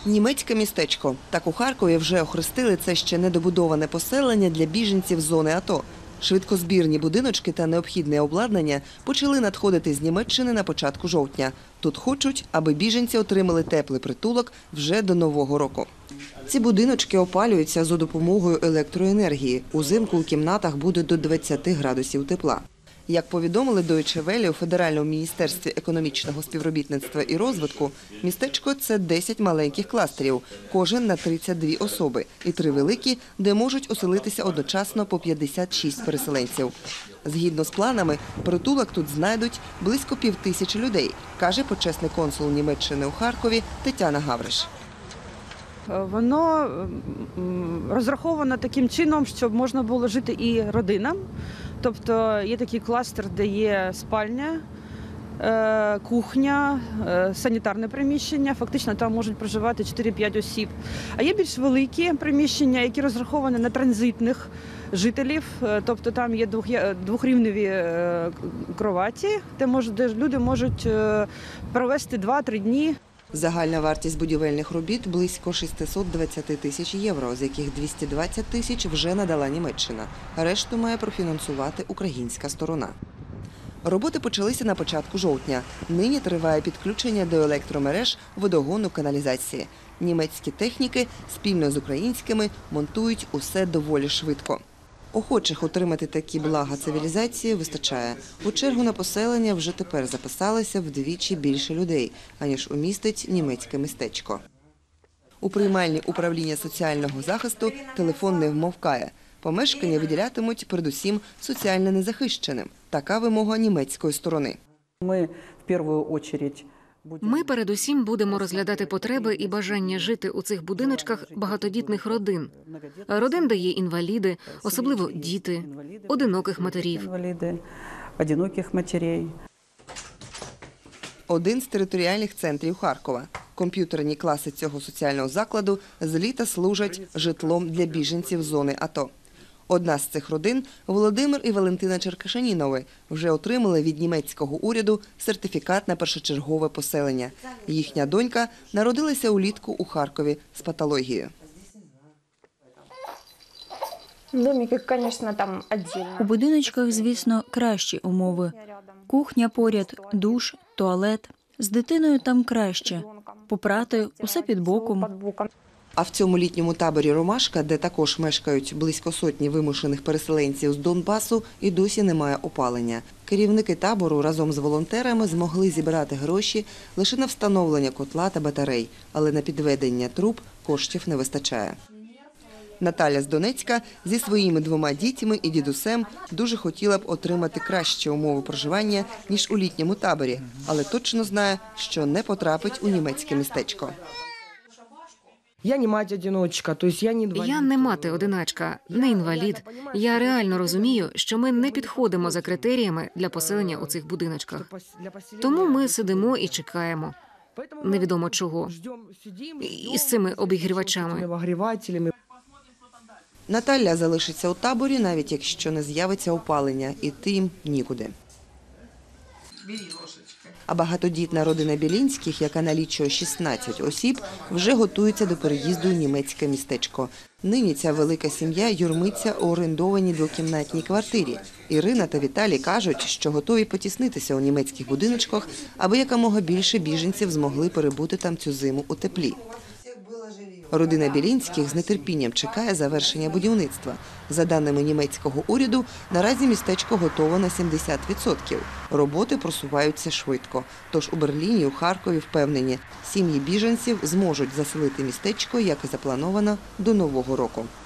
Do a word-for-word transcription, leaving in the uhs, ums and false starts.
Німецьке містечко. Так у Харкові вже охрестили це ще недобудоване поселення для біженців зони АТО. Швидкозбірні будиночки та необхідне обладнання почали надходити з Німеччини на початку жовтня. Тут хочуть, аби біженці отримали теплий притулок вже до Нового року. Ці будиночки опалюються за допомогою електроенергії. Узимку у кімнатах буде до двадцяти градусів тепла. Як повідомили Deutsche Welle у Федеральному міністерстві економічного співробітництва і розвитку, містечко – це десять маленьких кластерів, кожен на тридцять дві особи, і три великі, де можуть оселитися одночасно по п'ятдесят шість переселенців. Згідно з планами, притулок тут знайдуть близько півтисячі людей, каже почесний консул Німеччини у Харкові Тетяна Гавриш. Воно розраховано таким чином, щоб можна було жити і родинам. Тобто є такий кластер, де є спальня, кухня, санітарне приміщення. Фактично там можуть проживати чотири-п'ять осіб. А є більш великі приміщення, які розраховані на транзитних жителів. Тобто там є двохрівневі кроваті, де люди можуть провести два-три дні. Загальна вартість будівельних робіт – близько шістсот двадцять тисяч євро, з яких двісті двадцять тисяч вже надала Німеччина. Решту має профінансувати українська сторона. Роботи почалися на початку жовтня. Нині триває підключення до електромереж, водогону, каналізації. Німецькі техніки спільно з українськими монтують усе доволі швидко. Охочих отримати такі блага цивілізації вистачає. У чергу на поселення вже тепер записалося вдвічі більше людей, аніж умістить німецьке містечко. У приймальні управління соціального захисту телефон не вмовкає. Помешкання виділятимуть передусім соціально незахищеним. Така вимога німецької сторони. Ми в першу чергу Ми передусім будемо розглядати потреби і бажання жити у цих будиночках багатодітних родин. Родин, де є інваліди, особливо діти, одиноких матерів. одиноких матерей. Один з територіальних центрів Харкова. Комп'ютерні класи цього соціального закладу з літа служать житлом для біженців зони АТО. Одна з цих родин – Володимир і Валентина Черкашанінови – вже отримали від німецького уряду сертифікат на першочергове поселення. Їхня донька народилася улітку у Харкові з патологією. У будиночках, звісно, кращі умови. Кухня поряд, душ, туалет. З дитиною там краще. Попрати – усе під боком. А в цьому літньому таборі «Ромашка», де також мешкають близько сотні вимушених переселенців з Донбасу, і досі немає опалення. Керівники табору разом з волонтерами змогли зібрати гроші лише на встановлення котла та батарей, але на підведення труб коштів не вистачає. Наталя з Донецька зі своїми двома дітьми і дідусем дуже хотіла б отримати кращі умови проживання, ніж у літньому таборі, але точно знає, що не потрапить у німецьке містечко. Я не мать-одиночка, то есть я не інвалід. Я не мати-одиначка, не інвалід. Я реально розумію, що ми не підходимо за критеріями для поселення у цих будиночках. Тому ми сидимо і чекаємо. Невідомо чого. І з цими обігрівачами. Наталя залишиться у таборі, навіть якщо не з'явиться опалення, іти їм нікуди. А багатодітна родина Білінських, яка налічує шістнадцять осіб, вже готується до переїзду у німецьке містечко. Нині ця велика сім'я юрмиться у орендованій двокімнатній квартирі. Ірина та Віталій кажуть, що готові потіснитися у німецьких будиночках, аби якомога більше біженців змогли перебути там цю зиму у теплі. Родина Білінських з нетерпінням чекає завершення будівництва. За даними німецького уряду, наразі містечко готово на сімдесят відсотків. Роботи просуваються швидко. Тож у Берліні, у Харкові впевнені, сім'ї біженців зможуть заселити містечко, як і заплановано, до Нового року.